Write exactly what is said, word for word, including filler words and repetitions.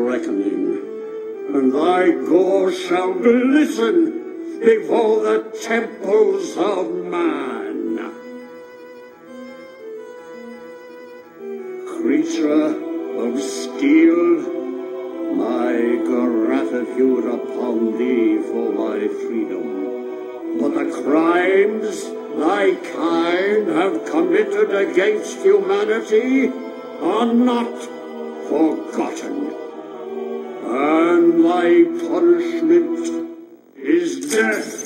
reckoning, and thy gore shall glisten before the temples of man. Creature of steel, my gratitude upon thee for thy freedom. But the crimes thy kind have committed against humanity are not forgotten, and thy punishment is death.